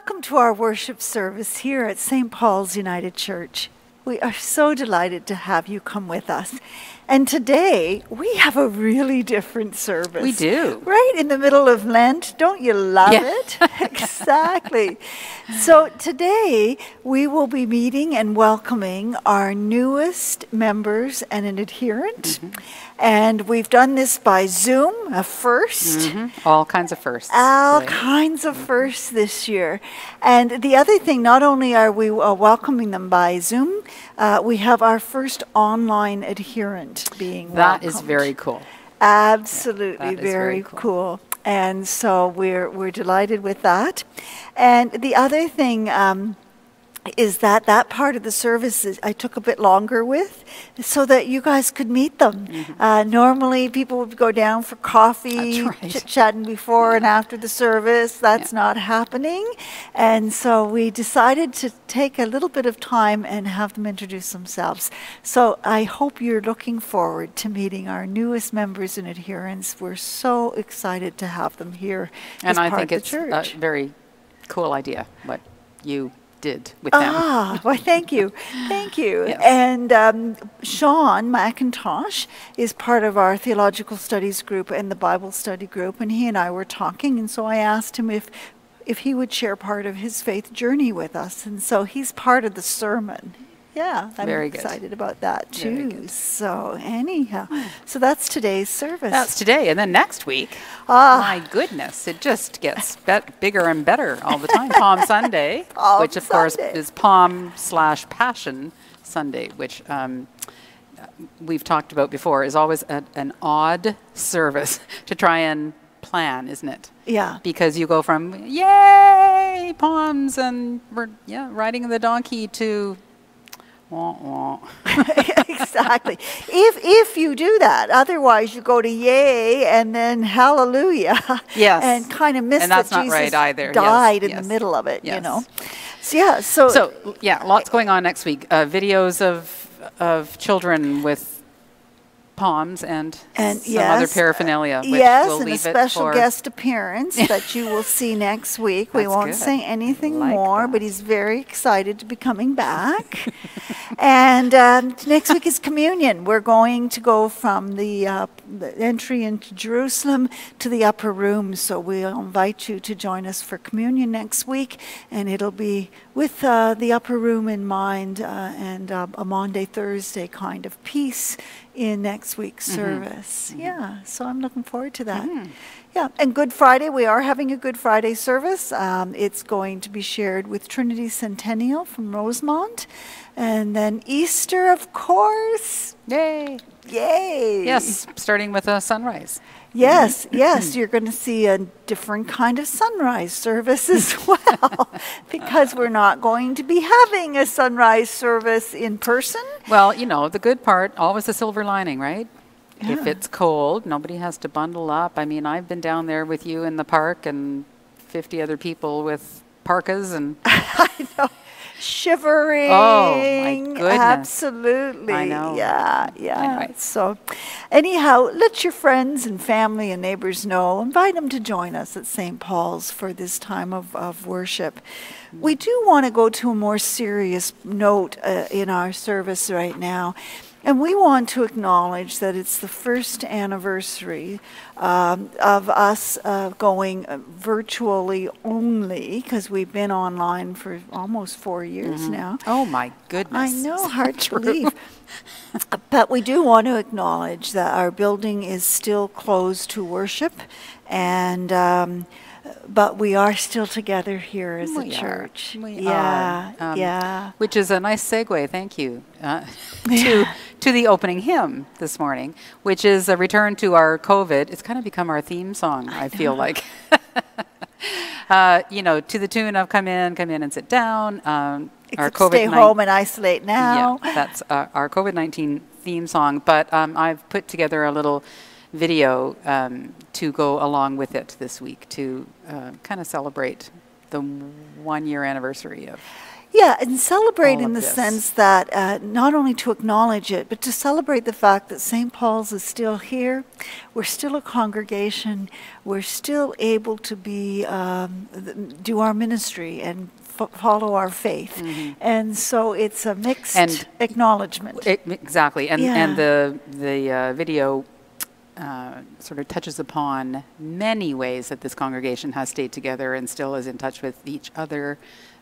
welcome to our worship service here at St. Paul's United Church. We are so delighted to have you come with us. And today, we have a really different service. We do. Right in the middle of Lent. Don't you love it? Exactly. So today, we will be meeting and welcoming our newest members and an adherent. And we've done this by Zoom, a first. All kinds of firsts. All kinds of firsts this year. And the other thing, not only are we welcoming them by Zoom, we have our first online adherent being welcomed. That is very cool. Absolutely, that is very cool. And so we're delighted with that. And the other thing is that part of the service I took a bit longer with so that you guys could meet them. Normally people would go down for coffee, chit-chatting before and after the service. That's not happening. And so we decided to take a little bit of time and have them introduce themselves. So I hope you're looking forward to meeting our newest members and adherents. We're so excited to have them here as part of the church. And I think it's a very cool idea what you did with them. Well, thank you. Thank you. Yes. And Sean McIntosh is part of our theological studies group and the Bible study group, and he and I were talking, and so I asked him if he would share part of his faith journey with us, and so he's part of the sermon. Yeah, I'm excited about that too. So anyhow, so that's today's service. That's today, and then next week, my goodness, it just gets bigger and better all the time. Palm Sunday, which of course is Palm/Passion Sunday, which we've talked about before, is always an odd service to try and plan, isn't it? Yeah. Because you go from yay palms and riding the donkey to exactly. If you do that, otherwise you go to yay and then hallelujah. Yes. And kind of miss that Jesus either. died in the middle of it, you know. So lots going on next week. Videos of children with palms and some other paraphernalia. Which we'll and leave a special guest appearance that you will see next week. We won't say anything more, but he's very excited to be coming back. And next week is communion. We're going to go from the entry into Jerusalem to the upper room. So we'll invite you to join us for communion next week. And it'll be with the upper room in mind and a Maundy, Thursday kind of piece in next week's service. Yeah, so I'm looking forward to that. Yeah, and Good Friday, we are having a Good Friday service. It's going to be shared with Trinity Centennial from Rosemont. And then Easter, of course. Yay. Yay. Yes, starting with a sunrise. Yes, you're going to see a different kind of sunrise service as well, because we're not going to be having a sunrise service in person. Well, you know, the good part, always the silver lining, right? Yeah. If it's cold, nobody has to bundle up. I mean, I've been down there with you in the park and 50 other people with parkas and... I know. Shivering. Oh, my goodness. Absolutely. I know. Yeah. Anyway. So anyhow, let your friends and family and neighbors know. Invite them to join us at St. Paul's for this time of worship. We do want to go to a more serious note in our service right now. And we want to acknowledge that it's the first anniversary of us going virtually only, because we've been online for almost 4 years now. Oh, my goodness. I know, hard to believe. But we do want to acknowledge that our building is still closed to worship, and but we are still together here as a church. We are. Which is a nice segue, thank you, to the opening hymn this morning, which is a return to our COVID. It's kind of become our theme song, I feel like. You know, to the tune of Come in and sit down. Our stay home and isolate now. Yeah, that's our COVID-19 theme song. But I've put together a little video to go along with it this week to kind of celebrate the 1 year anniversary of Yeah, and celebrate in the sense that not only to acknowledge it, but to celebrate the fact that St. Paul's is still here. We're still a congregation. We're still able to be do our ministry and follow our faith. And so it's a mixed acknowledgement. Exactly. And the video sort of touches upon many ways that this congregation has stayed together and still is in touch with each other.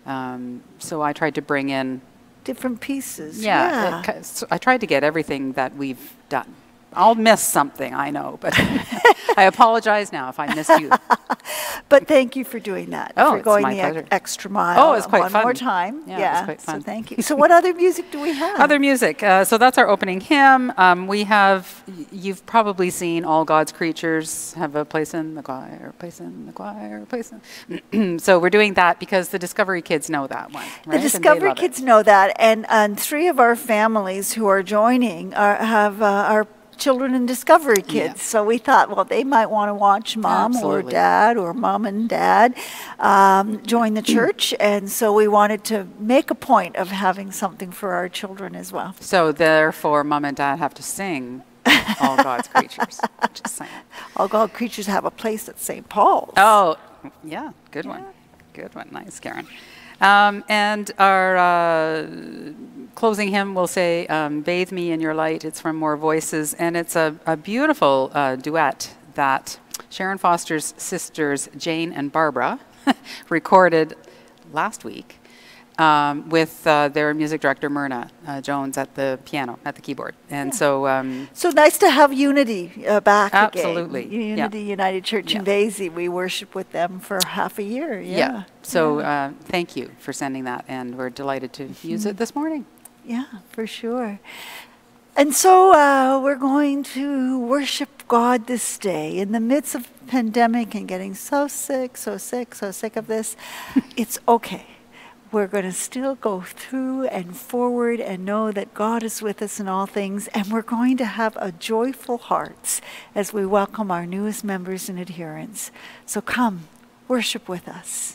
So I tried to bring in different pieces. So I tried to get everything that we've done. I'll miss something, I know, but I apologize now if I missed you. But thank you for doing that, for going the extra mile. Oh, it's quite one fun. more time. Yeah, it was quite fun. So thank you. So what other music do we have? Other music. So that's our opening hymn. We have, you've probably seen All God's Creatures have a place in the choir, place in the choir, place in. So we're doing that because the Discovery kids know that one. Right? The Discovery kids know that, and 3 of our families who are joining have our children in Discovery kids. So we thought, well, they might want to watch mom or dad or mom and dad join the church. And so we wanted to make a point of having something for our children as well. So therefore, mom and dad have to sing All God's Creatures. Just saying. All God's Creatures have a place at St. Paul's. Oh, yeah. Good one. Good one. Nice, Karen. And our closing hymn will say, Bathe Me in Your Light. It's from More Voices. And it's a beautiful duet that Sharon Foster's sisters, Jane and Barbara, recorded last week with their music director, Myrna Jones, at the piano, at the keyboard. And so... so nice to have Unity back again. Absolutely. Unity United Church in Vasey. We worshiped with them for half a year. So thank you for sending that, and we're delighted to use it this morning. Yeah, for sure. And so we're going to worship God this day in the midst of the pandemic and getting so sick of this. It's okay. We're going to still go through and forward and know that God is with us in all things. And we're going to have a joyful hearts as we welcome our newest members and adherents. So come, worship with us.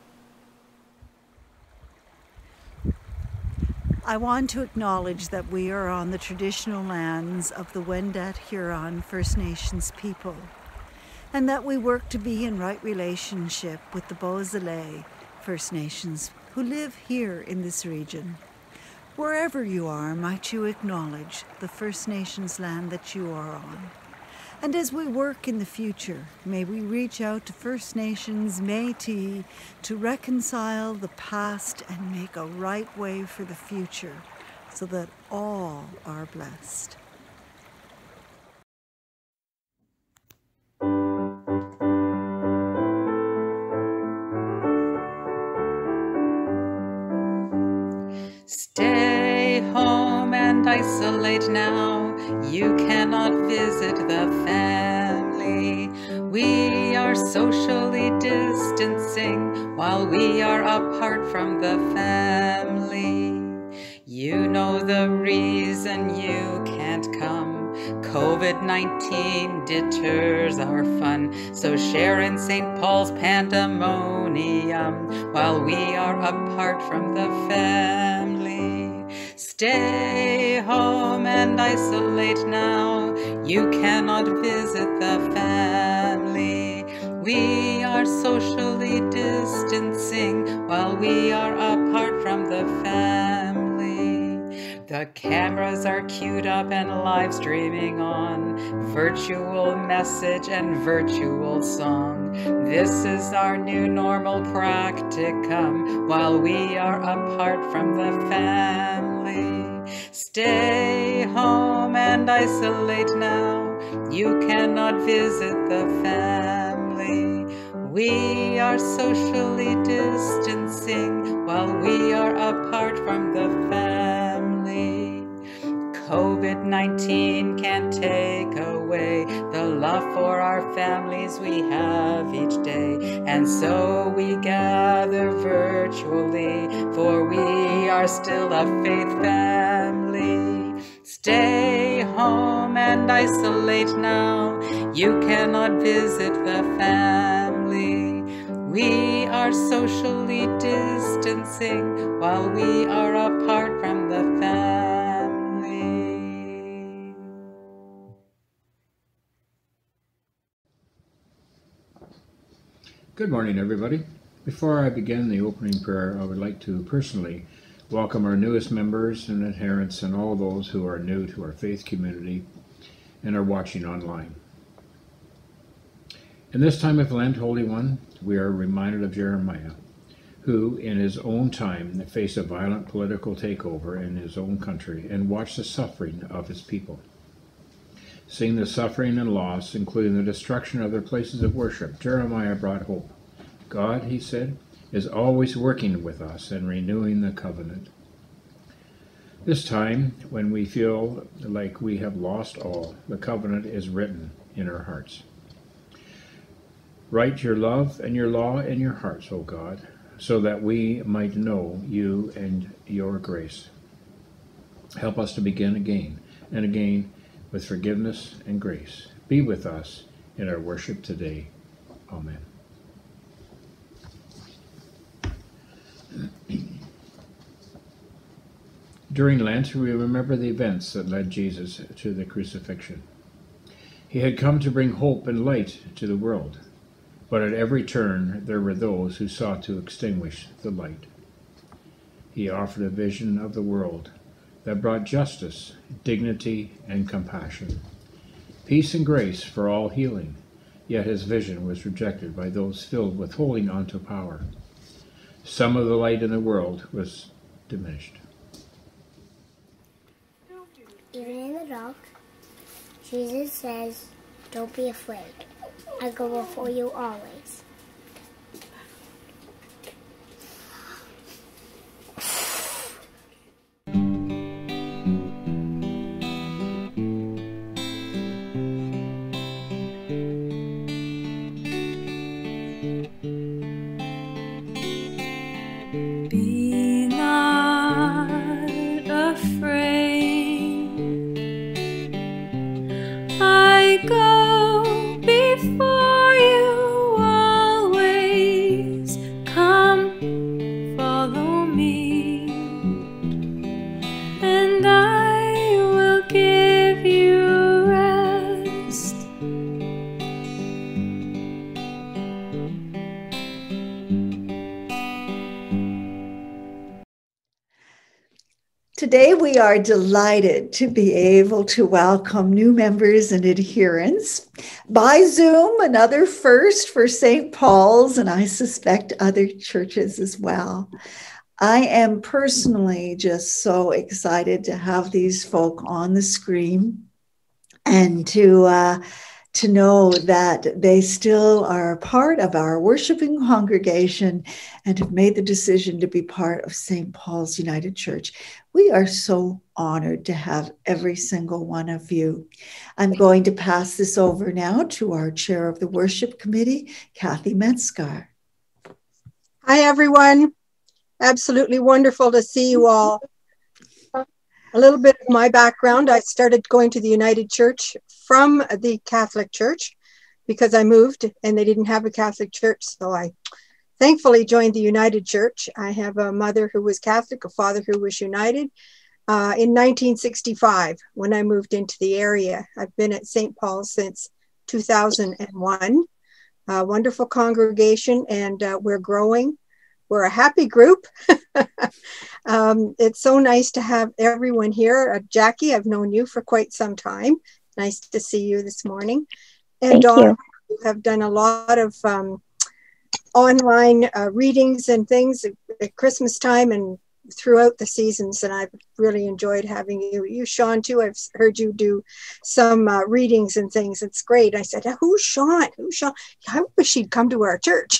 I want to acknowledge that we are on the traditional lands of the Wendat Huron First Nations people, and that we work to be in right relationship with the Beausoleil First Nations who live here in this region. Wherever you are, might you acknowledge the First Nations land that you are on. And as we work in the future, may we reach out to First Nations, Métis, to reconcile the past and make a right way for the future so that all are blessed. Stay home and isolate now. You cannot visit the family. We are socially distancing while we are apart from the family. You know the reason you can't come. COVID-19 deters our fun, so share in St. Paul's pandemonium while we are apart from the family. Stay home and isolate now. You cannot visit the family. We are socially distancing while we are apart from the family. The cameras are queued up and live streaming on, virtual message and virtual song. This is our new normal practicum while we are apart from the family. Stay home and isolate now. You cannot visit the family. We are socially distancing while we are apart from the family. COVID-19 can't take away the love for our families we have each day. And so we gather virtually, for we are still a faith family. Stay home and isolate now. You cannot visit the family. We are socially distancing while we are apart from the family. Good morning, everybody. Before I begin the opening prayer, I would like to personally welcome our newest members and adherents and all those who are new to our faith community and are watching online. In this time of Lent, Holy One, we are reminded of Jeremiah, who in his own time faced a violent political takeover in his own country and watched the suffering of his people. Seeing the suffering and loss, including the destruction of their places of worship, Jeremiah brought hope. God, he said, is always working with us and renewing the covenant. This time, when we feel like we have lost all, the covenant is written in our hearts. Write your love and your law in your hearts, O God, so that we might know you and your grace. Help us to begin again and again with forgiveness and grace. Be with us in our worship today. Amen. During Lent, we remember the events that led Jesus to the crucifixion. He had come to bring hope and light to the world, but at every turn there were those who sought to extinguish the light. He offered a vision of the world that brought justice, dignity, and compassion, peace and grace for all healing, yet his vision was rejected by those filled with holding on to power. Some of the light in the world was diminished. Even in the dark, Jesus says, "Don't be afraid. I go before you always." Be not afraid. I go before you always. Come, follow me, and I will give you rest. Today we are delighted to be able to welcome new members and adherents by Zoom, another first for St. Paul's, and I suspect other churches as well. I am personally just so excited to have these folk on the screen and to know that they still are a part of our worshiping congregation and have made the decision to be part of St. Paul's United Church. We are so honored to have every single one of you. I'm going to pass this over now to our chair of the worship committee, Kathy Metzgar. Hi, everyone. Absolutely wonderful to see you all. A little bit of my background. I started going to the United Church from the Catholic Church because I moved and they didn't have a Catholic Church. So I thankfully joined the United Church. I have a mother who was Catholic, a father who was United. In 1965, when I moved into the area, I've been at St. Paul's since 2001. A wonderful congregation, and we're growing. We're a happy group. It's so nice to have everyone here. Jackie, I've known you for quite some time. Nice to see you this morning. And Dawn, you have done a lot of online readings and things at Christmas time and throughout the seasons, and I've really enjoyed having you. You, Sean, too, I've heard you do some readings and things. It's great. I said, who's Sean? Who's Sean? I wish he'd come to our church.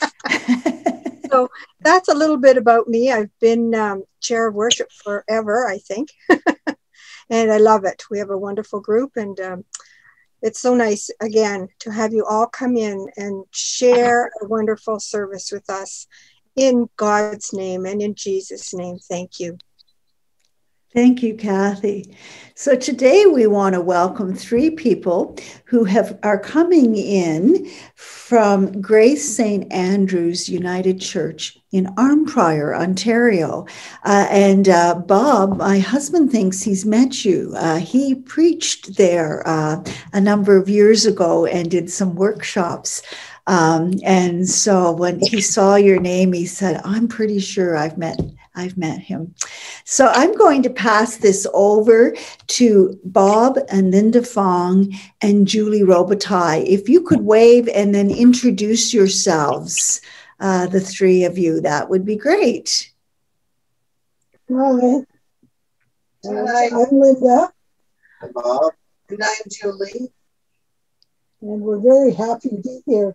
So that's a little bit about me. I've been chair of worship forever, I think. And I love it. We have a wonderful group, and it's so nice, again, to have you all come in and share a wonderful service with us in God's name and in Jesus' name. Thank you. Thank you, Kathy. So today we want to welcome 3 people who are coming in from Grace St. Andrew's United Church in Arnprior, Ontario. Bob, my husband, thinks he's met you. He preached there a number of years ago and did some workshops. And so when he saw your name, he said, I'm pretty sure I've met him. So I'm going to pass this over to Bob and Linda Fong and Julie Robitaille. If you could wave and then introduce yourselves, the 3 of you, that would be great. Hi. I'm Linda. I'm Bob. And I'm Julie. And we're very happy to be here.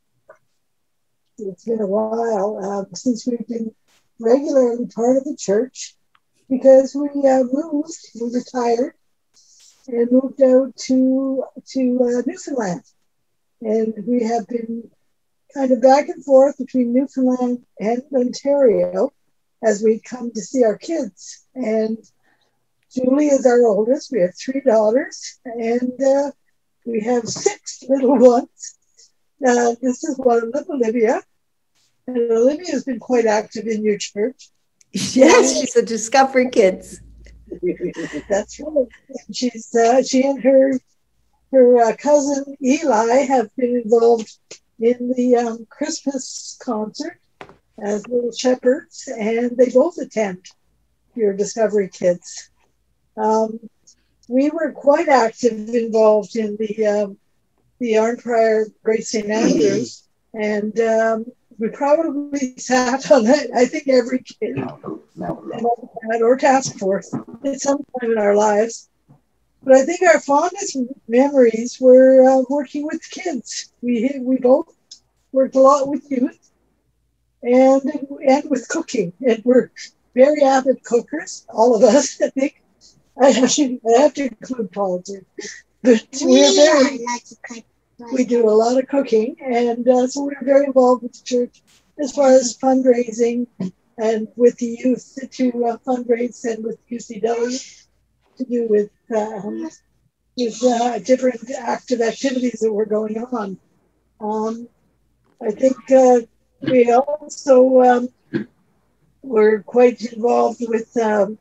It's been a while since we've been regularly part of the church, because we retired and moved out to Newfoundland. And we have been kind of back and forth between Newfoundland and Ontario as we come to see our kids. And Julie is our oldest. We have 3 daughters, and we have 6 little ones. This is one of them, Olivia. And Olivia has been quite active in your church. Yes, she's a Discovery Kids. That's right. And she and her cousin Eli have been involved in the Christmas concert as little shepherds, and they both attend your Discovery Kids. We were quite active involved in the Arnprior Grace St. Andrews, and we probably sat on that, I think, every kid or task force at some time in our lives. But I think our fondest memories were working with kids. We both worked a lot with youth and with cooking. And we're very avid cookers, all of us, I think. I have to include Paul too. But we do a lot of cooking, and so we're very involved with the church as far as fundraising and with the youth to fundraise, and with UCW to do with different active activities that were going on. I think we also were quite involved with some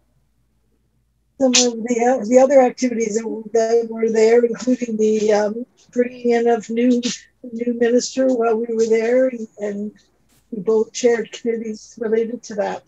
of the other activities that were there, including the bringing in of new minister while we were there, and we both chaired committees related to that.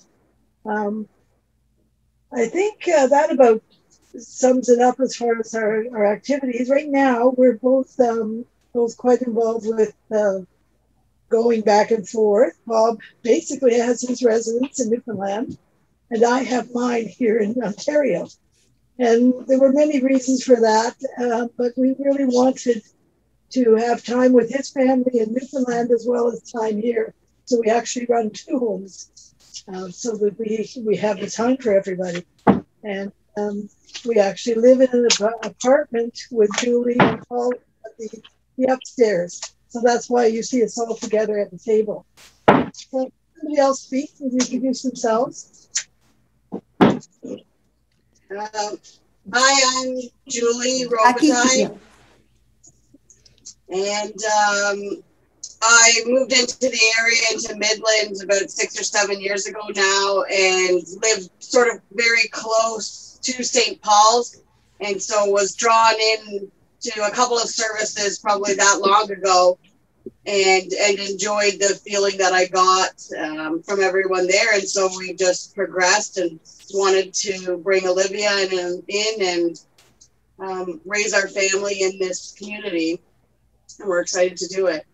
I think that about sums it up as far as our activities. Right now, we're both quite involved with going back and forth. Bob basically has his residence in Newfoundland, and I have mine here in Ontario. And there were many reasons for that, but we really wanted to have time with his family in Newfoundland as well as time here. So we actually run 2 homes so that we have the time for everybody. And we actually live in an apartment with Julie and Paul at the upstairs. So that's why you see us all together at the table. So somebody else speak and introduce themselves. Hi, I'm Julie Robitaille, and I moved into the area, into Midlands, about 6 or 7 years ago now, and lived sort of very close to St. Paul's, and so was drawn in to a couple of services probably that long ago, and enjoyed the feeling that I got from everyone there. And so we just progressed and wanted to bring Olivia in and raise our family in this community. And we're excited to do it.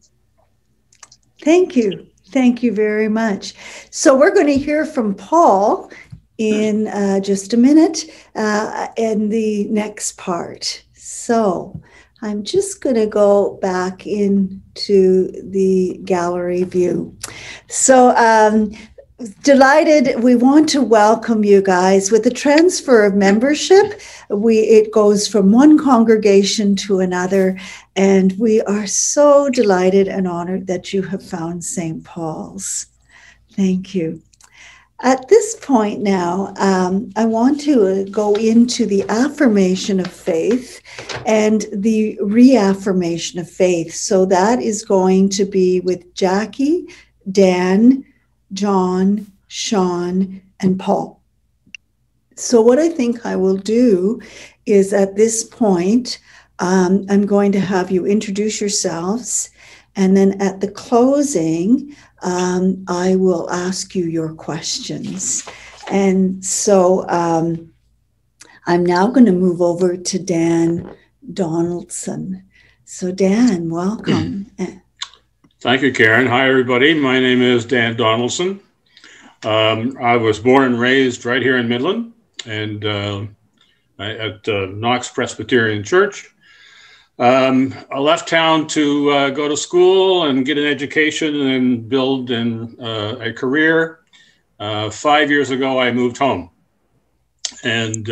Thank you. Thank you very much. So we're going to hear from Paul in just a minute in the next part. So I'm just going to go back into the gallery view. So delighted. We want to welcome you guys. With the transfer of membership, it goes from one congregation to another, and we are so delighted and honored that you have found St. Paul's. Thank you. At this point now, I want to go into the affirmation of faith and the reaffirmation of faith. So that is going to be with Jackie, Dan, John, Sean, and Paul. So what I think I will do is at this point, I'm going to have you introduce yourselves, and then at the closing, I will ask you your questions. And so I'm now going to move over to Dan Donaldson. So Dan, welcome. Thank you, Karen. Hi, everybody. My name is Dan Donaldson. I was born and raised right here in Midland and at Knox Presbyterian Church. I left town to go to school and get an education and build a career. 5 years ago, I moved home, and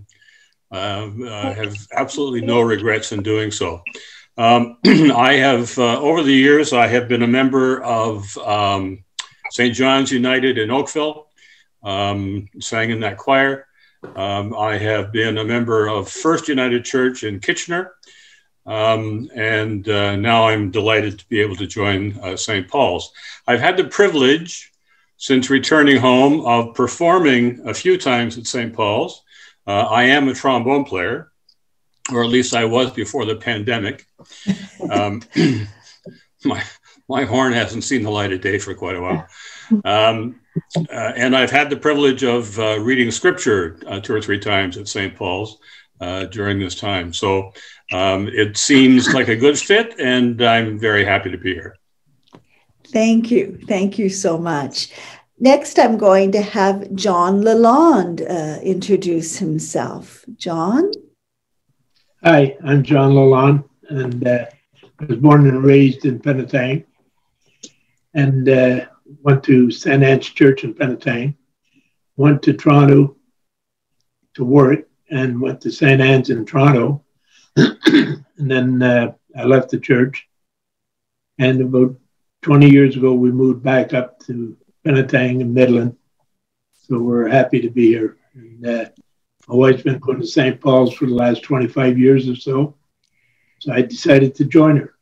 I have absolutely no regrets in doing so. I have, over the years, I have been a member of St. John's United in Oakville, sang in that choir. I have been a member of First United Church in Kitchener. And now I'm delighted to be able to join St. Paul's. I've had the privilege, since returning home, of performing a few times at St. Paul's. I am a trombone player, or at least I was before the pandemic. My horn hasn't seen the light of day for quite a while. And I've had the privilege of reading scripture 2 or 3 times at St. Paul's during this time. So it seems like a good fit, and I'm very happy to be here. Thank you. Thank you so much. Next, I'm going to have John Lalonde introduce himself. John? Hi, I'm John Lalonde, and I was born and raised in Penetang, and went to St. Anne's Church in Penetang, went to Toronto to work, and went to St. Anne's in Toronto. And then I left the church, and about 20 years ago, we moved back up to Penetang in Midland. So we're happy to be here. And my wife's been going to St. Paul's for the last 25 years or so. So I decided to join her.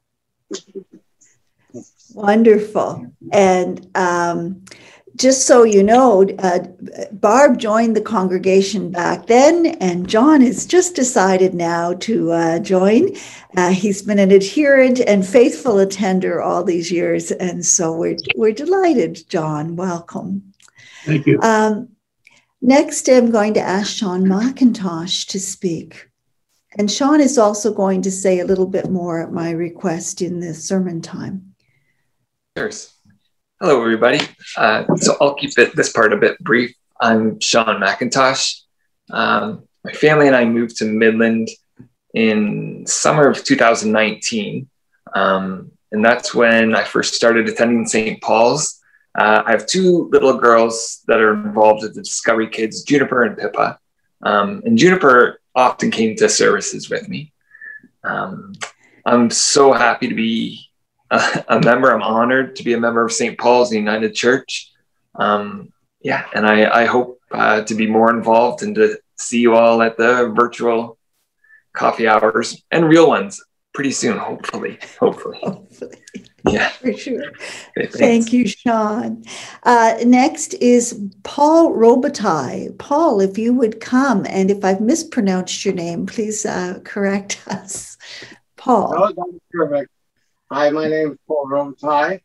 Wonderful. And just so you know, Barb joined the congregation back then, and John has just decided now to join. He's been an adherent and faithful attender all these years, and so we're delighted, John. Welcome. Thank you. Next, I'm going to ask Sean McIntosh to speak. And Sean is also going to say a little bit more at my request in the sermon time. Sure. Hello, everybody. So I'll keep this part a bit brief. I'm Sean McIntosh. My family and I moved to Midland in summer of 2019. And that's when I first started attending St. Paul's. I have 2 little girls that are involved with the Discovery Kids, Juniper and Pippa. And Juniper often came to services with me. I'm so happy to be a member. I'm honored to be a member of St. Paul's United Church. Yeah, and I hope to be more involved and to see you all at the virtual coffee hours and real ones pretty soon, hopefully. Yeah, for sure. Okay, thank you, Sean. Next is Paul Robitaille. Paul, if you would come, and if I've mispronounced your name, please correct us. Paul. No, that's perfect. Hi, my name is Paul Robitaille.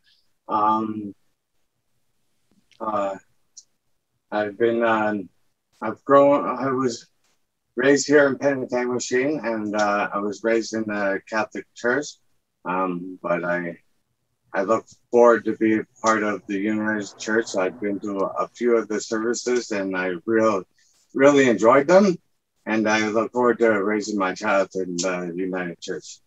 I was raised here in Penetang Machine, and I was raised in the Catholic Church. But I look forward to be a part of the United Church. I've been to a few of the services, and I really enjoyed them. And I look forward to raising my child in the United Church.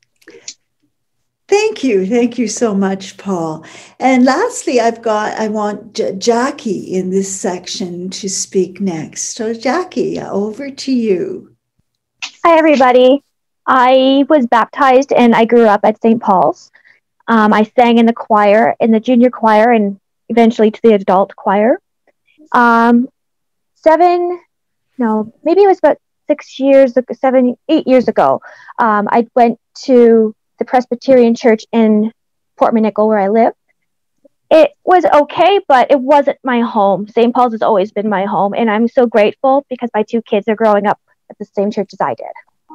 Thank you. Thank you so much, Paul. And lastly, I want Jackie in this section to speak next. So Jackie, over to you. Hi, everybody. I was baptized and I grew up at St. Paul's. I sang in the choir, in the junior choir, and eventually to the adult choir. Maybe it was about 8 years ago. I went to the Presbyterian Church in Port Monaco, where I live. It was okay, but it wasn't my home. St. Paul's has always been my home, and I'm so grateful because my 2 kids are growing up at the same church as I did.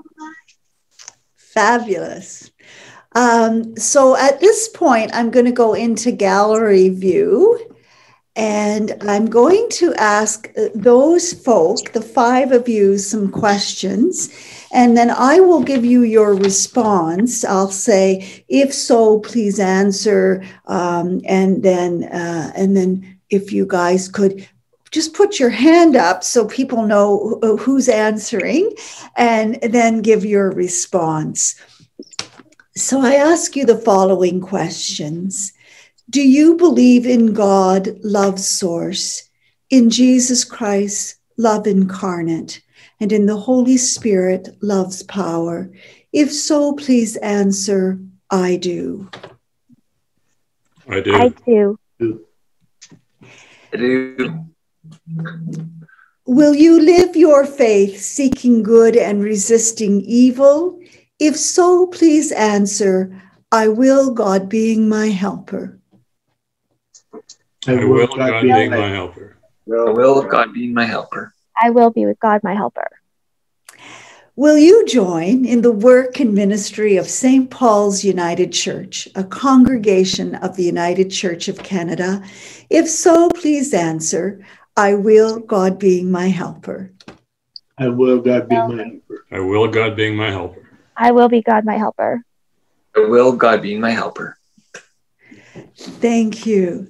Fabulous. So at this point, I'm going to go into gallery view, and I'm going to ask those folk, the 5 of you, some questions, and then I will give you your response. I'll say, if so, please answer, and then if you guys could just put your hand up so people know who's answering, and then give your response. So I ask you the following questions. Do you believe in God, love source, in Jesus Christ, love incarnate, and in the Holy Spirit, love's power? If so, please answer, I do. I do. I do. I do. Will you live your faith seeking good and resisting evil? If so, please answer, I will, God being my helper. I will, God being my helper. I will, God being my helper. I will be with God, my helper. Will you join in the work and ministry of St. Paul's United Church, a congregation of the United Church of Canada? If so, please answer, I will, God being my helper. I will, God being my helper. I will, God being my helper. I will be God, my helper. I will, God being my helper. Thank you.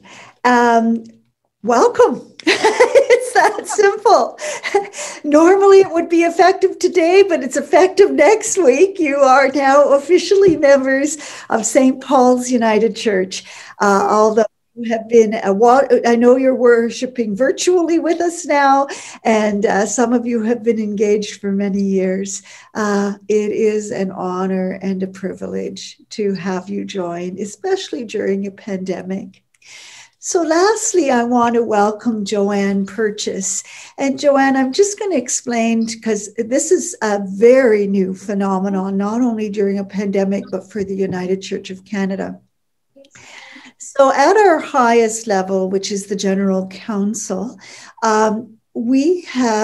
Welcome. It's that simple. Normally it would be effective today, but it's effective next week. You are now officially members of St. Paul's United Church. Although you have been, I know you're worshiping virtually with us now, and some of you have been engaged for many years. It is an honor and a privilege to have you join, especially during a pandemic. So lastly, I want to welcome Joanne Purchase. And Joanne, I'm just going to explain, because this is a very new phenomenon, not only during a pandemic, but for the United Church of Canada. So at our highest level, which is the General Council, they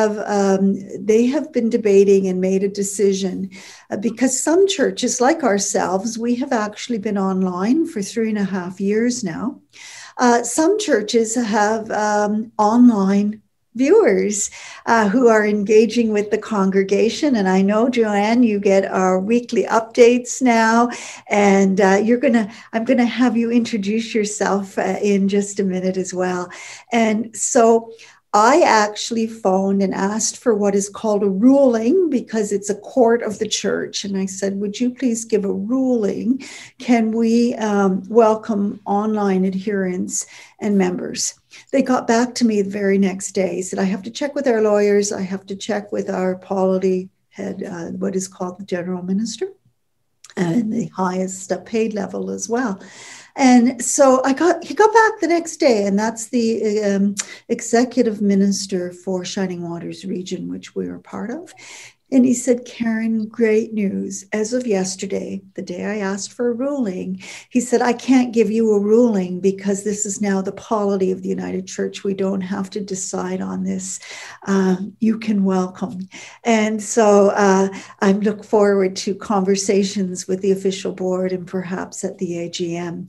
have been debating and made a decision because some churches like ourselves, we have actually been online for 3.5 years now. Some churches have online viewers who are engaging with the congregation. And I know, Joanne, you get our weekly updates now, and I'm going to have you introduce yourself in just a minute as well. And so I actually phoned and asked for what is called a ruling, because it's a court of the church. And I said, would you please give a ruling? Can we welcome online adherents and members? They got back to me the very next day, said, I have to check with our lawyers. I have to check with our polity head, what is called the general minister, and the highest paid level as well. And so he got back the next day, and that's the executive minister for Shining Waters region, which we were part of. And he said, Karen, great news. As of yesterday, the day I asked for a ruling, he said, I can't give you a ruling because this is now the polity of the United Church. We don't have to decide on this. You can welcome. And so I look forward to conversations with the official board and perhaps at the AGM.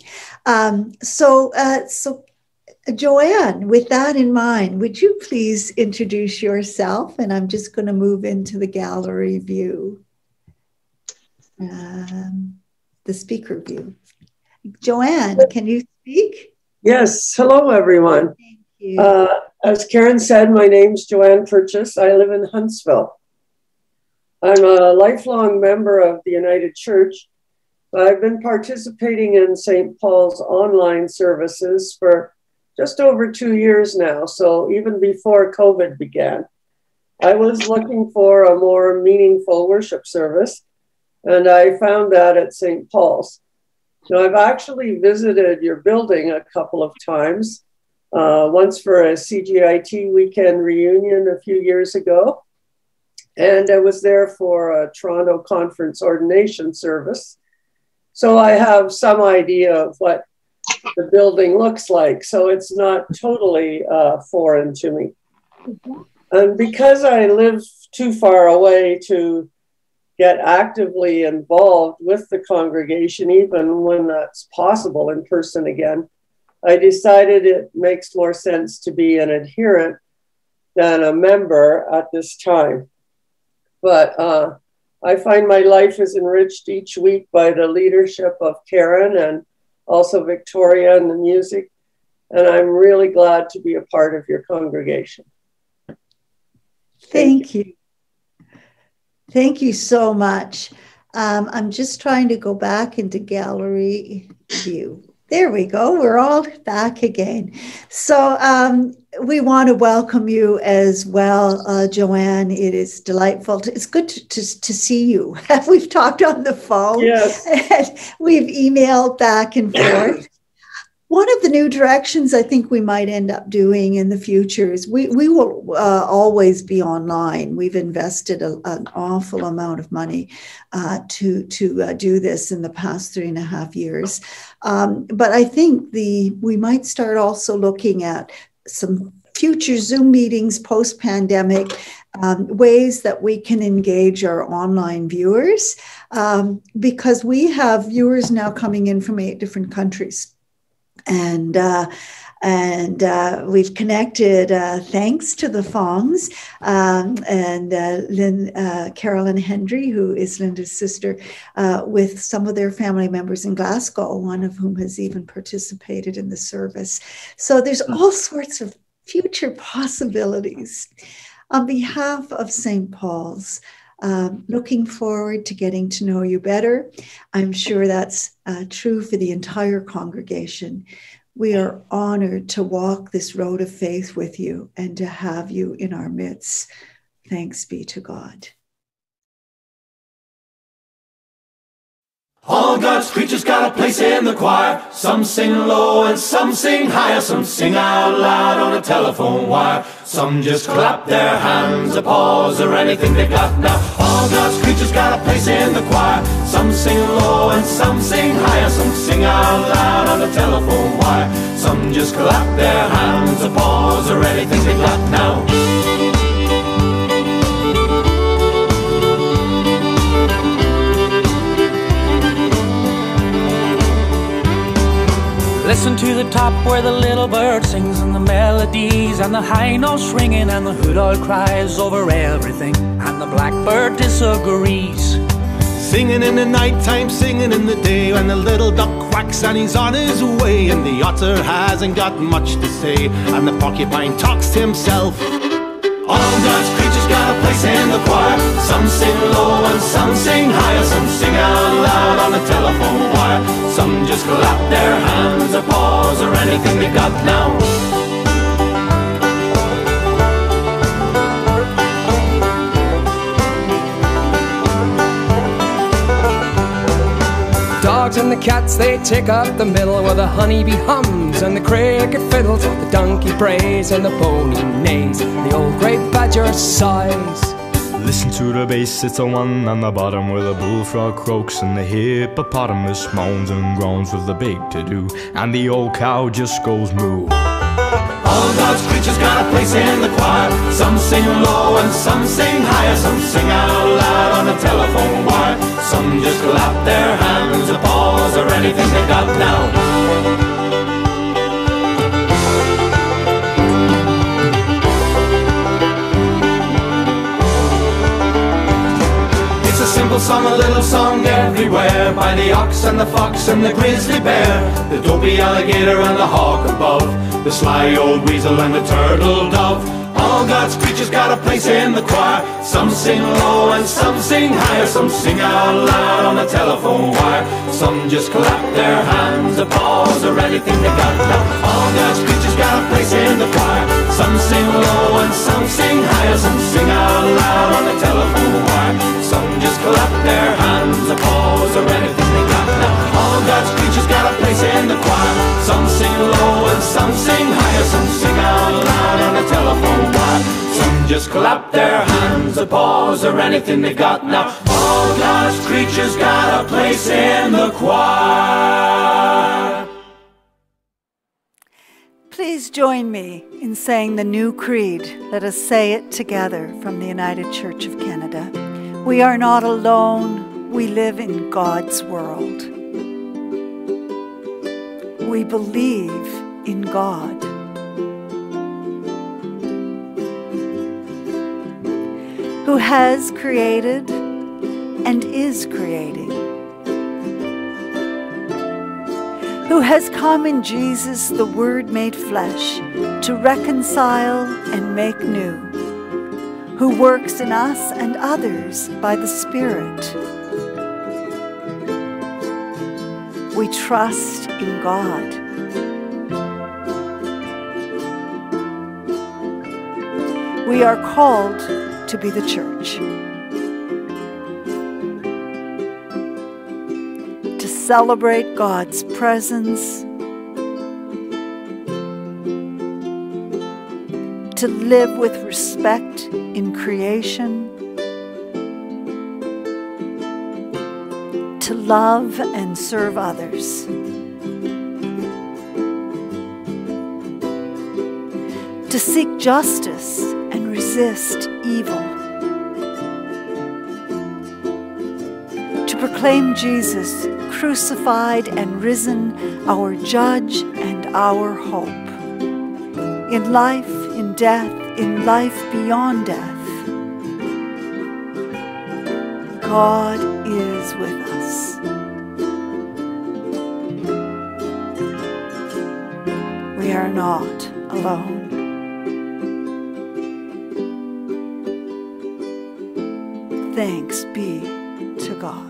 So Joanne, with that in mind, would you please introduce yourself? And I'm just going to move into the gallery view, the speaker view. Joanne, can you speak? Yes. Hello, everyone. Thank you. As Karen said, my name's Joanne Purchase. I live in Huntsville. I'm a lifelong member of the United Church. I've been participating in St. Paul's online services for just over 2 years now, so even before COVID began. I was looking for a more meaningful worship service, and I found that at St. Paul's. Now, I've actually visited your building a couple of times, once for a CGIT weekend reunion a few years ago. And I was there for a Toronto Conference ordination service. So I have some idea of what the building looks like. So it's not totally foreign to me. And because I live too far away to get actively involved with the congregation, even when that's possible in person again, I decided it makes more sense to be an adherent than a member at this time. But I find my life is enriched each week by the leadership of Karen and also Victoria and the music. And I'm really glad to be a part of your congregation. Thank you. Thank you so much. I'm just trying to go back into gallery view. There we go. We're all back again. So we want to welcome you as well, Joanne. It is delightful. It's good to see you. We've talked on the phone. Yes. And we've emailed back and forth. One of the new directions I think we might end up doing in the future is we will always be online. We've invested an awful amount of money to do this in the past 3.5 years. But I think we might start also looking at some future Zoom meetings post-pandemic, ways that we can engage our online viewers, because we have viewers now coming in from 8 different countries. And we've connected, thanks to the Fongs and Carolyn Hendry, who is Linda's sister, with some of their family members in Glasgow, one of whom has even participated in the service. So there's all sorts of future possibilities. On behalf of St. Paul's, looking forward to getting to know you better. I'm sure that's true for the entire congregation. We are honored to walk this road of faith with you and to have you in our midst. Thanks be to God. All God's creatures got a place in the choir. Some sing low and some sing higher. Some sing out loud on a telephone wire. Some just clap their hands, applause, or anything they got now. All God's creatures got a place in the choir. Some sing low and some sing higher. Some sing out loud on a telephone wire. Some just clap their hands, applause, or anything they got now. Listen to the top where the little bird sings, and the melodies and the high notes ringing, and the hoot owl cries over everything, and the blackbird disagrees. Singing in the night time, singing in the day, when the little duck quacks and he's on his way, and the otter hasn't got much to say, and the porcupine talks to himself. All God's creatures got a place in the choir. Some sing low and some sing higher. Some sing out loud on the telephone wire. Some just clap their hands, applause, or anything they got now. Dogs and the cats, they take up the middle, where the honeybee hums and the cricket fiddles, the donkey brays and the pony neighs, the old grey badger sighs. Listen to the bass, it's a one on the bottom, where the bullfrog croaks and the hippopotamus moans and groans with the big to-do, and the old cow just goes moo. All God's creatures got a place in the choir. Some sing low and some sing higher. Some sing out loud on the telephone wire. Some just clap their hands, applause, or anything they got now. Simple song, a little song everywhere, by the ox and the fox and the grizzly bear, the dopey alligator and the hawk above, the sly old weasel and the turtle dove. All God's creatures got a place in the choir. Some sing low and some sing higher. Some sing out loud on the telephone wire. Some just clap their hands, applause, or anything they got now. All God's creatures got a place in the choir. Some sing low and some sing higher. Some sing out loud on the telephone wire. Some just clap their hands, applause, or anything they got now. All God's creatures got a place in the choir. Some sing low and some sing higher. Some just clap their hands or paws or anything they got now. All God's creatures got a place in the choir. Please join me in saying the new creed. Let us say it together from the United Church of Canada. We are not alone. We live in God's world. We believe in God. Who has created and is creating. Who has come in Jesus, the Word made flesh, to reconcile and make new. Who works in us and others by the Spirit. We trust in God. We are called to be the church. To celebrate God's presence. To live with respect in creation. To love and serve others. To seek justice and resist evil. To proclaim Jesus crucified and risen, our judge and our hope. In life, in death, in life beyond death. God is with us. We are not alone. Thanks be to God.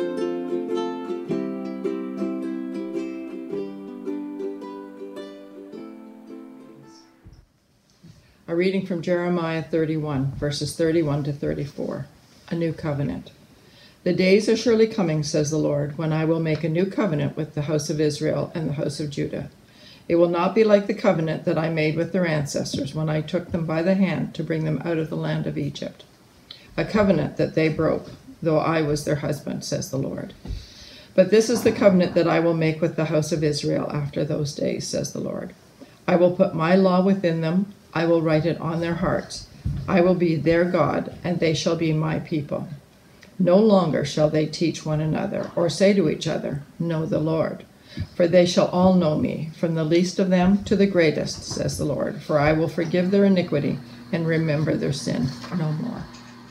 A reading from Jeremiah 31, verses 31 to 34. A new covenant. The days are surely coming, says the Lord, when I will make a new covenant with the house of Israel and the house of Judah. It will not be like the covenant that I made with their ancestors when I took them by the hand to bring them out of the land of Egypt. A covenant that they broke, though I was their husband, says the Lord. But this is the covenant that I will make with the house of Israel after those days, says the Lord. I will put my law within them. I will write it on their hearts. I will be their God, and they shall be my people. No longer shall they teach one another, or say to each other, know the Lord. For they shall all know me, from the least of them to the greatest, says the Lord. For I will forgive their iniquity and remember their sin no more.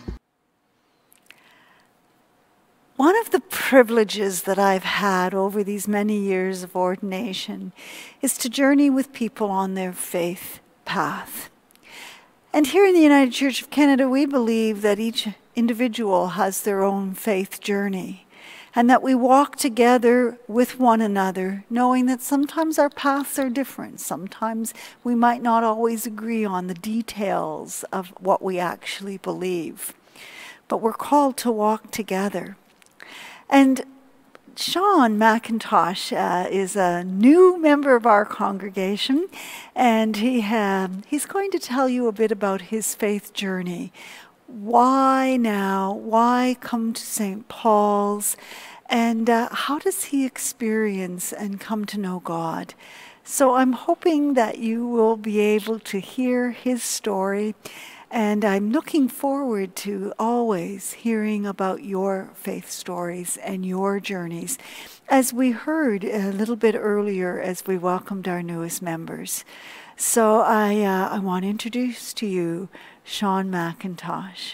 One of the privileges that I've had over these many years of ordination is to journey with people on their faith path. And here in the United Church of Canada, we believe that each individual has their own faith journey, and that we walk together with one another, knowing that sometimes our paths are different. Sometimes we might not always agree on the details of what we actually believe, but we're called to walk together. And Sean McIntosh is a new member of our congregation, and he's going to tell you a bit about his faith journey. Why now? Why come to St. Paul's? And how does he experience and come to know God? So I'm hoping that you will be able to hear his story. And I'm looking forward to always hearing about your faith stories and your journeys, as we heard a little bit earlier as we welcomed our newest members. So I want to introduce to you Sean McIntosh.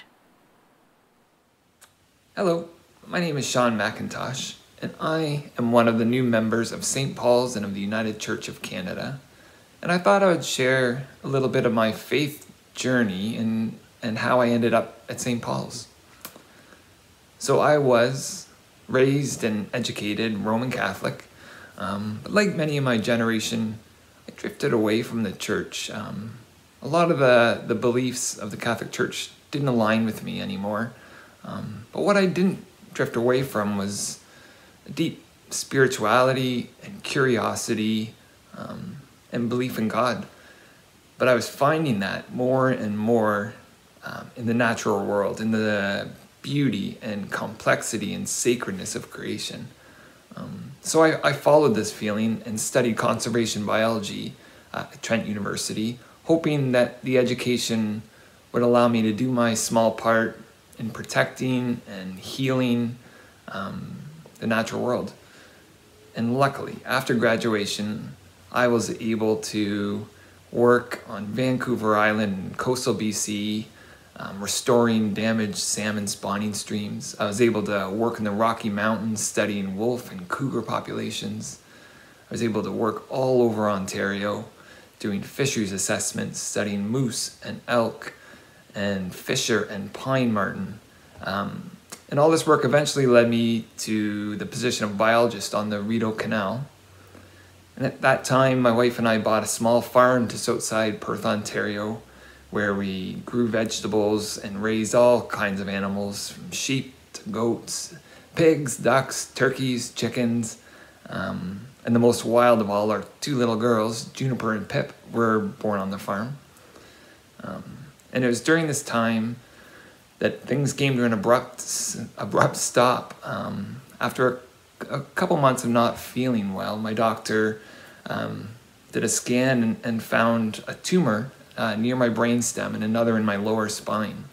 Hello, my name is Sean McIntosh, and I am one of the new members of St. Paul's and of the United Church of Canada. And I thought I would share a little bit of my faith journey and how I ended up at St. Paul's. So I was raised and educated Roman Catholic, but like many of my generation, I drifted away from the church. A lot of the beliefs of the Catholic Church didn't align with me anymore. But what I didn't drift away from was a deep spirituality and curiosity and belief in God. But I was finding that more and more in the natural world, in the beauty and complexity and sacredness of creation. So I followed this feeling and studied conservation biology at Trent University, hoping that the education would allow me to do my small part in protecting and healing the natural world. And luckily, after graduation, I was able to work on Vancouver Island in coastal BC, restoring damaged salmon spawning streams. I was able to work in the Rocky Mountains studying wolf and cougar populations. I was able to work all over Ontario doing fisheries assessments, studying moose and elk and fisher and pine marten. And all this work eventually led me to the position of biologist on the Rideau Canal. And at that time, my wife and I bought a small farm just outside Perth, Ontario, where we grew vegetables and raised all kinds of animals, from sheep to goats, pigs, ducks, turkeys, chickens. And the most wild of all, our two little girls, Juniper and Pip, were born on the farm. And it was during this time that things came to an abrupt stop. After a couple months of not feeling well, my doctor did a scan and found a tumor near my brainstem and another in my lower spine.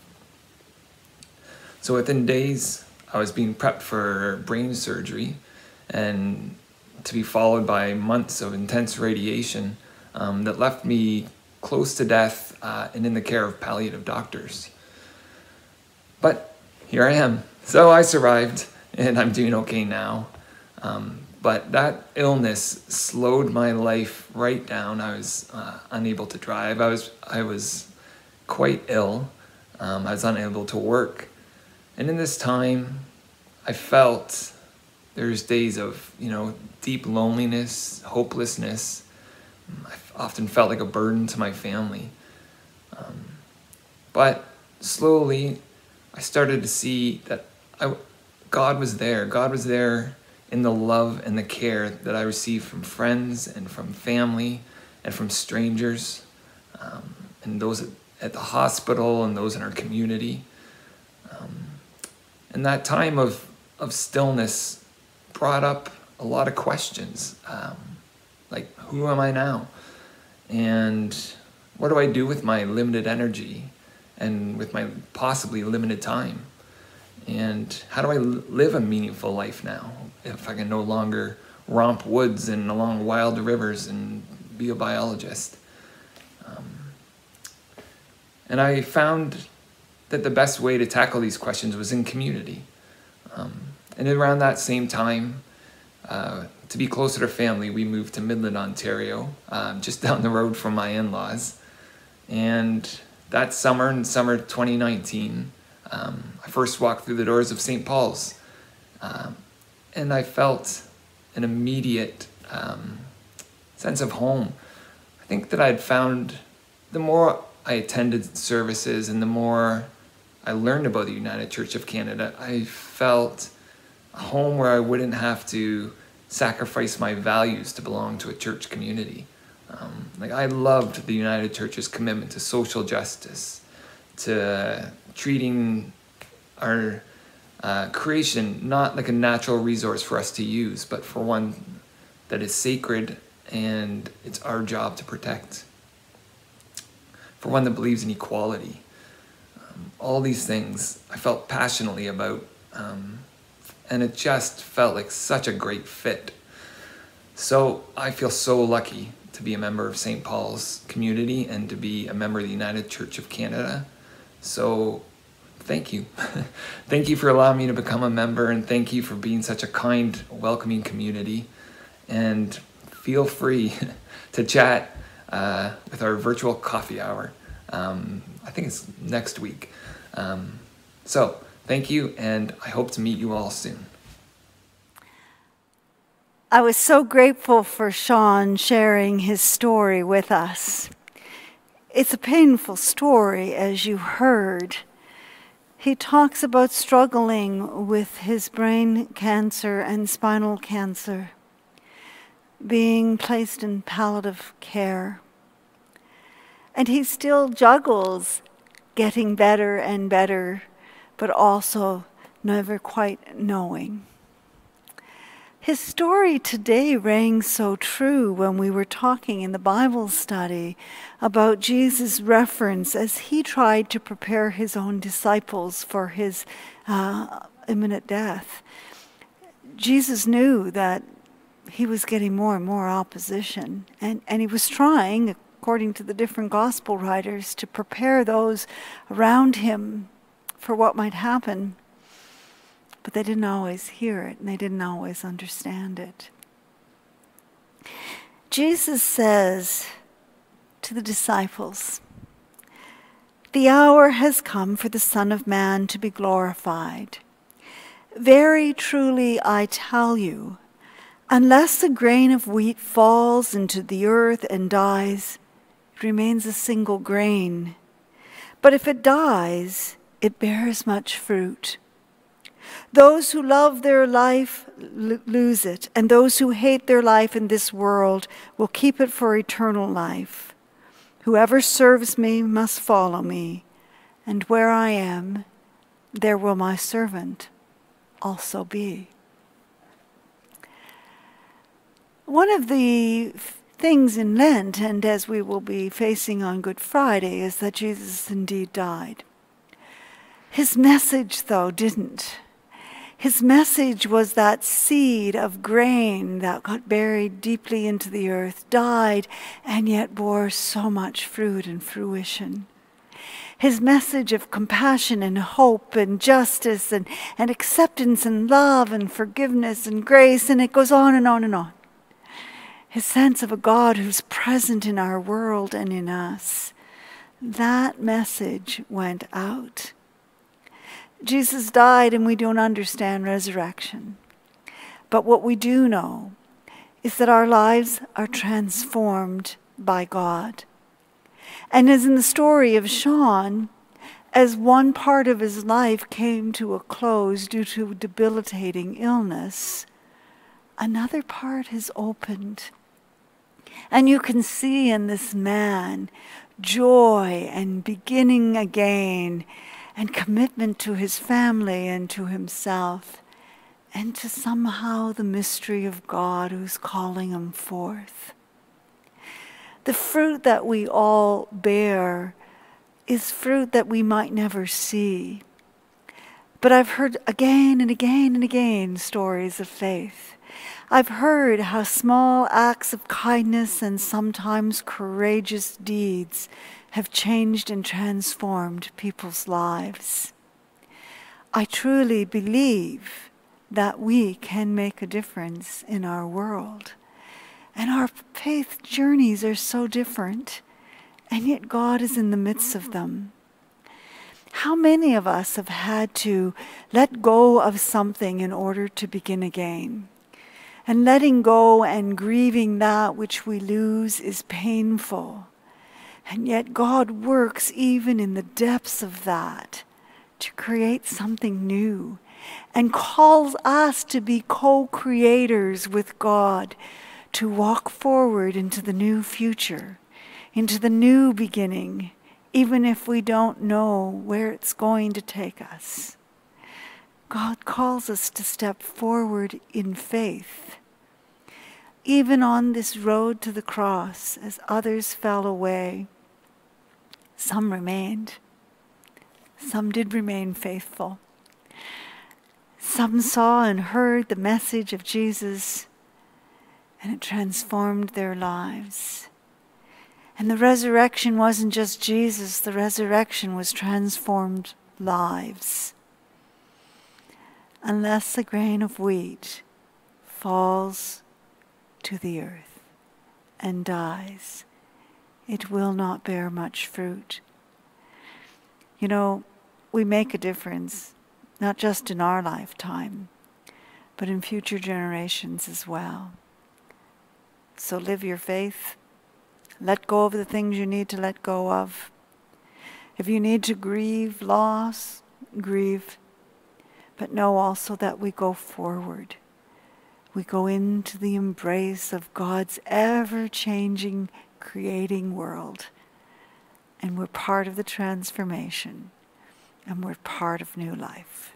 So within days, I was being prepped for brain surgery, and to be followed by months of intense radiation that left me close to death and in the care of palliative doctors. But here I am. So I survived, and I'm doing okay now. But that illness slowed my life right down. I was unable to drive. I was quite ill. I was unable to work. And in this time, I felt there's days of, deep loneliness, hopelessness. I often felt like a burden to my family. But slowly, I started to see that God was there. God was there in the love and the care that I received from friends and from family and from strangers, and those at the hospital and those in our community. And that time of stillness brought up a lot of questions, like, who am I now? And what do I do with my limited energy and with my possibly limited time? And how do I live a meaningful life now if I can no longer romp woods and along wild rivers and be a biologist? And I found that the best way to tackle these questions was in community. And around that same time, to be closer to family, we moved to Midland, Ontario, just down the road from my in-laws. And that summer, in summer 2019, I first walked through the doors of St. Paul's, and I felt an immediate sense of home. I think that I'd found, the more I attended services and the more I learned about the United Church of Canada, I felt a home where I wouldn't have to sacrifice my values to belong to a church community. I loved the United Church's commitment to social justice, to treating our creation not like a natural resource for us to use, but for one that is sacred and it's our job to protect. For one that believes in equality. All these things I felt passionately about, and it just felt like such a great fit. So I feel so lucky to be a member of St. Paul's community and to be a member of the United Church of Canada. So thank you. Thank you for allowing me to become a member, and thank you for being such a kind, welcoming community. And feel free to chat with our virtual coffee hour. I think it's next week. So thank you, and I hope to meet you all soon. I was so grateful for Sean sharing his story with us. It's a painful story, as you heard. He talks about struggling with his brain cancer and spinal cancer, being placed in palliative care. And he still juggles getting better and better, but also never quite knowing. His story today rang so true when we were talking in the Bible study about Jesus' reference as he tried to prepare his own disciples for his imminent death. Jesus knew that he was getting more and more opposition, and he was trying, according to the different gospel writers, to prepare those around him for what might happen. But they didn't always hear it, and they didn't always understand it. Jesus says to the disciples, "The hour has come for the Son of Man to be glorified. Very truly I tell you, unless a grain of wheat falls into the earth and dies, it remains a single grain. But if it dies, it bears much fruit. Those who love their life lose it, and those who hate their life in this world will keep it for eternal life. Whoever serves me must follow me, and where I am, there will my servant also be." One of the things in Lent, and as we will be facing on Good Friday, is that Jesus indeed died. His message, though, didn't. His message was that seed of grain that got buried deeply into the earth, died, and yet bore so much fruit and fruition. His message of compassion and hope and justice and acceptance and love and forgiveness and grace, and it goes on and on and on. His sense of a God who's present in our world and in us. That message went out. Jesus died, and we don't understand resurrection. But what we do know is that our lives are transformed by God. And as in the story of Sean, as one part of his life came to a close due to debilitating illness, another part has opened. And you can see in this man joy and beginning again, and commitment to his family and to himself, and to somehow the mystery of God who's calling him forth. The fruit that we all bear is fruit that we might never see. But I've heard again and again and again stories of faith. I've heard how small acts of kindness and sometimes courageous deeds have changed and transformed people's lives. I truly believe that we can make a difference in our world. And our faith journeys are so different, and yet God is in the midst of them. How many of us have had to let go of something in order to begin again? And letting go and grieving that which we lose is painful. And yet God works even in the depths of that to create something new, and calls us to be co-creators with God, to walk forward into the new future, into the new beginning, even if we don't know where it's going to take us. God calls us to step forward in faith. Even on this road to the cross, as others fell away, some remained. Some did remain faithful. Some saw and heard the message of Jesus, and it transformed their lives. And the resurrection wasn't just Jesus, the resurrection was transformed lives. Unless a grain of wheat falls to the earth and dies, it will not bear much fruit. You know, we make a difference, not just in our lifetime, but in future generations as well. So live your faith. Let go of the things you need to let go of. If you need to grieve loss, grieve. But know also that we go forward. We go into the embrace of God's ever-changing, creating world. And we're part of the transformation. And we're part of new life.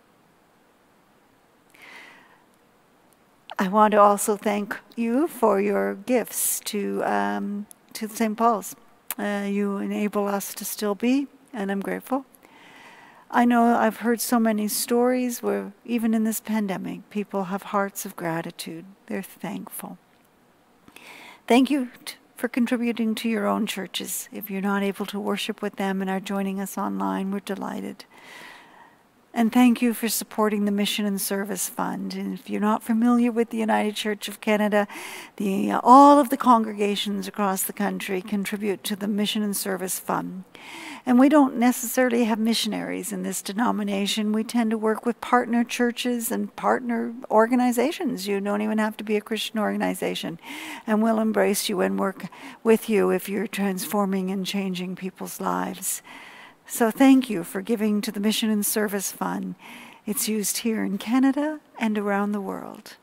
I want to also thank you for your gifts to St. Paul's. You enable us to still be, and I'm grateful. I know I've heard so many stories where even in this pandemic, people have hearts of gratitude. They're thankful. Thank you for contributing to your own churches. If you're not able to worship with them and are joining us online, we're delighted. And thank you for supporting the Mission and Service Fund. And if you're not familiar with the United Church of Canada, all of the congregations across the country contribute to the Mission and Service Fund. And we don't necessarily have missionaries in this denomination. We tend to work with partner churches and partner organizations. You don't even have to be a Christian organization. And we'll embrace you and work with you if you're transforming and changing people's lives. So thank you for giving to the Mission and Service Fund. It's used here in Canada and around the world.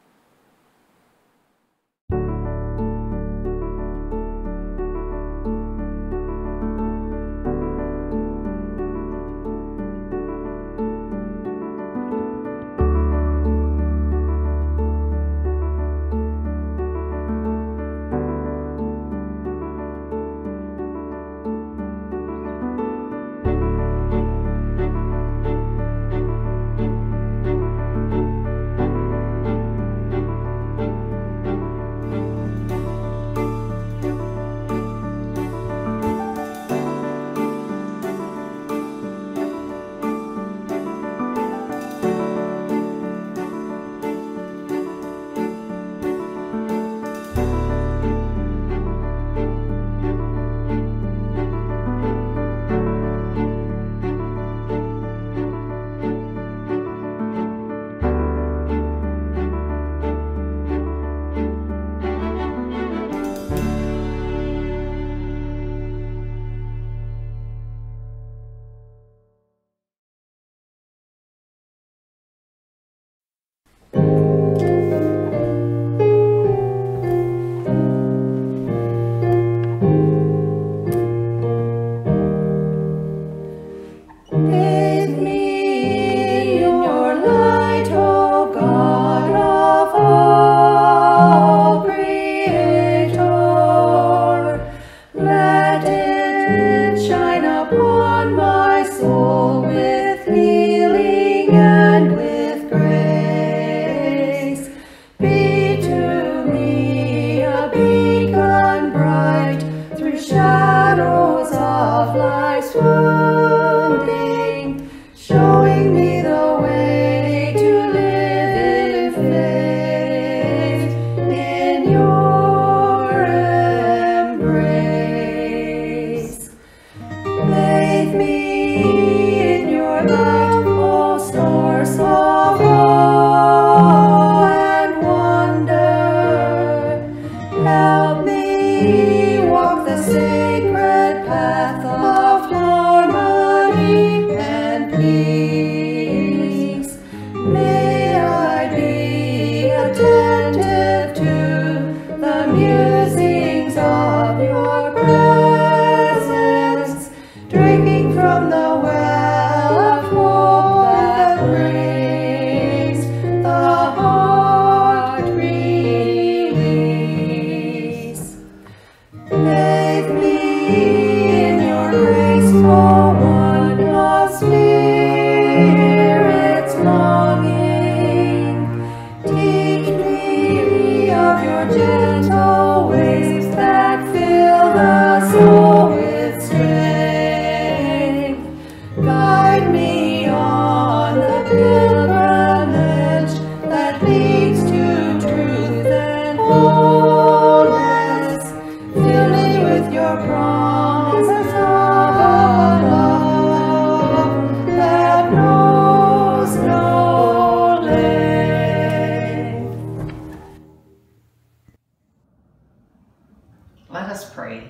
Let us pray.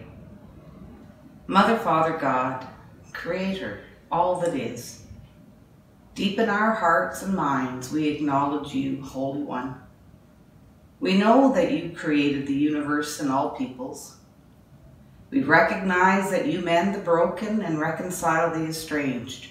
Mother, Father, God, Creator, all that is, deep in our hearts and minds we acknowledge you, Holy One. We know that you created the universe and all peoples. We recognize that you mend the broken and reconcile the estranged.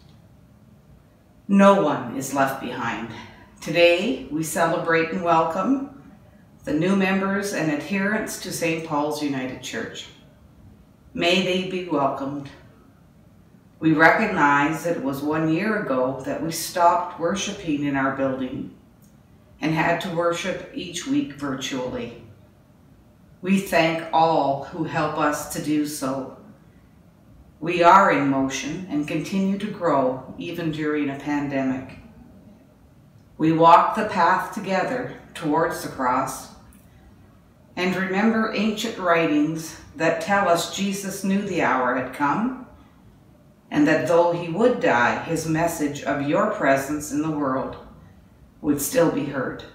No one is left behind. Today, we celebrate and welcome the new members and adherents to St. Paul's United Church. May they be welcomed. We recognize that it was 1 year ago that we stopped worshiping in our building and had to worship each week virtually. We thank all who help us to do so. We are in motion and continue to grow even during a pandemic. We walk the path together towards the cross and remember ancient writings that tell us Jesus knew the hour had come and that though he would die, his message of your presence in the world would still be heard.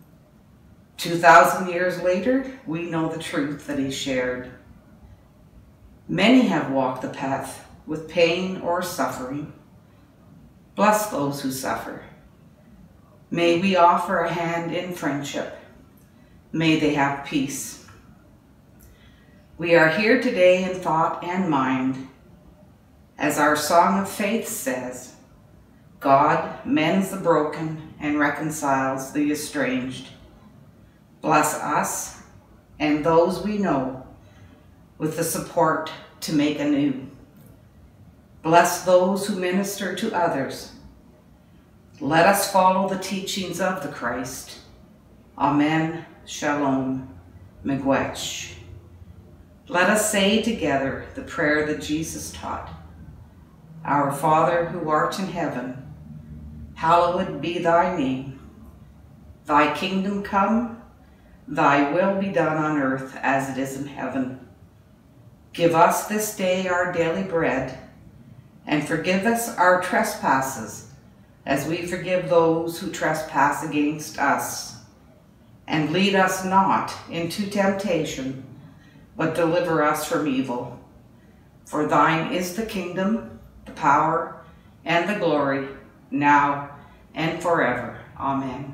2,000 years later, we know the truth that he shared. Many have walked the path with pain or suffering. Bless those who suffer. May we offer a hand in friendship. May they have peace. We are here today in thought and mind. As our song of faith says, God mends the broken and reconciles the estranged. Bless us and those we know with the support to make anew. Bless those who minister to others. Let us follow the teachings of the Christ. Amen. Shalom. Miigwech. Let us say together the prayer that Jesus taught. Our Father who art in heaven, hallowed be thy name. Thy kingdom come, thy will be done on earth as it is in heaven. Give us this day our daily bread, and forgive us our trespasses, as we forgive those who trespass against us. And lead us not into temptation, but deliver us from evil. For thine is the kingdom, the power, and the glory, now and forever. Amen.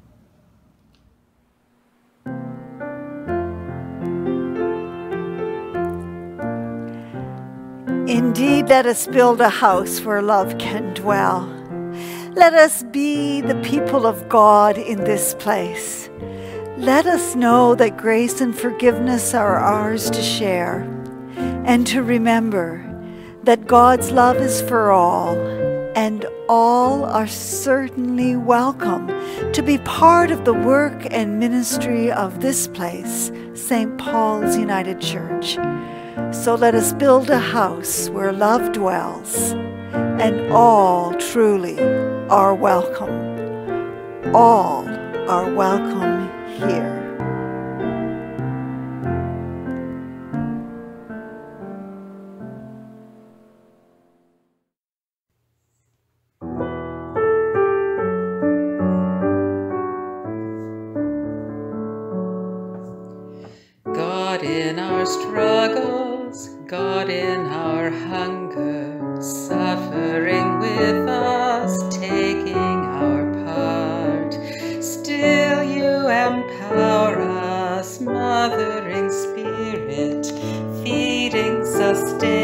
Indeed, let us build a house where love can dwell. Let us be the people of God in this place. Let us know that grace and forgiveness are ours to share, and to remember that God's love is for all, and all are certainly welcome to be part of the work and ministry of this place, St. Paul's United Church. So let us build a house where love dwells, and all truly are welcome. All are welcome here. God in our struggles, God in our hunger, suffering with us, taking our part. Still you empower us, mothering spirit, feeding, sustaining.